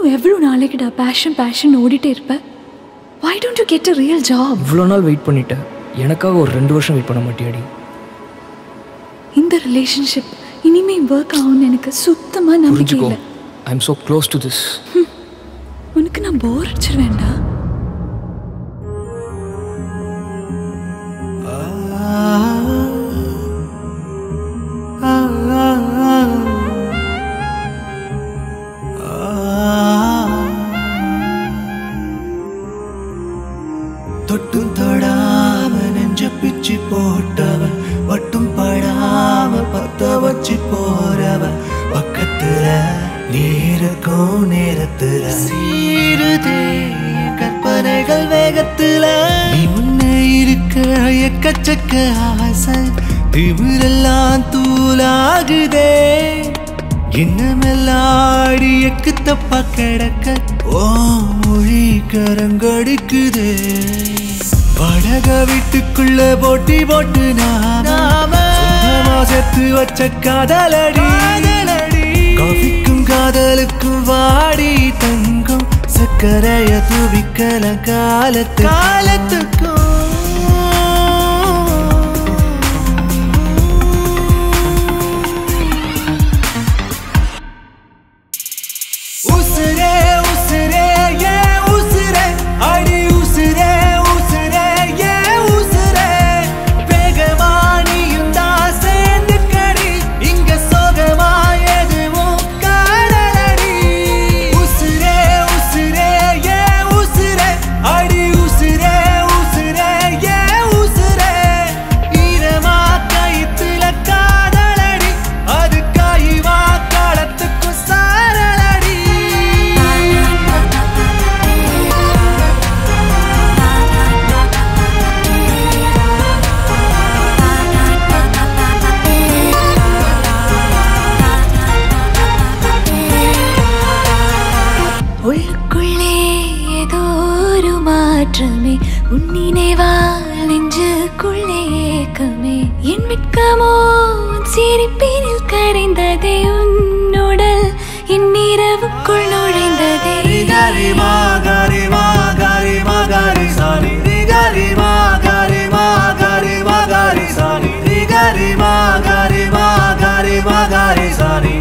இன்னும் எவ்வளவு நாளைக்குடா பேஷன் ஓடிட்டே இருப்ப? Why don't you get a real job? இவ்வளோ நாள் வெயிட் பண்ணிட்டேன், எனக்காக ஒரு 2 வருஷம் வெயிட் பண்ண மாட்டியாடி? இந்த ரிலேஷன்ஷிப் இனிமே ஒர்க் ஆகும்னு எனக்கு சுத்தமா நம்பிக்கை இல்லை. I am so close to this. உனக்கு நான் போர் அடிச்சிருவேன்டா. தொட்டும் தொடாம நெஞ்ச பிச்சு போட்டவ, ஒட்டும் படாம பத்த வச்சு போறவ, பக்கத்துல நீருக்கும் நேரத்துல சீருதே கற்பனைகள் வேகத்துல. நீ முன்னே இருக்க எக்கச்சக்க ஆசை, திமிரெல்லாம் தூளாகுதே. இன்னமெல்லாடி எக்கு தப்பா கிடக்க ஓ மொழி கரங்கடிக்குதே. படக வீட்டுக்குள்ள போட்டி போட்டு நாம சேர்த்து வச்ச காதலடி. காஃபிக்கும் காதலுக்கும் வாடி தங்கும், சக்கரைய துவிக்கல காலத்துக்கும். உசுரே உசுரே ஏ உசுரே, அடி உசுரே உசுரே ஏ உசுரே. வேகமா நீயும் தான் சேர்ந்து கடி, இங்க சோகமா எதுவும் காணலடி. உசுரே உசுரே ஏ உசுரே, அடி உசுரே உசுரே ஏ உசுரே. ஈரமா கயித்துல காதலடி, அது காய்வா காலத்துக்கும் சாரலடி. உள்ளுக்குள்ளே ஏதோ ஒரு மாற்றமே, உன் நினைவால் நெஞ்சுக்குள்ளே ஏக்கமே. என் வெட்கமோ சிரிப்பினில் கரைந்ததே, உன்னுடல் என் இரவுக்குள் நுழைந்ததே. Gari ma gari ma gari ma gari sani, gari ma gari ma gari ma gari sani, gari ma gari ma gari ma gari sani.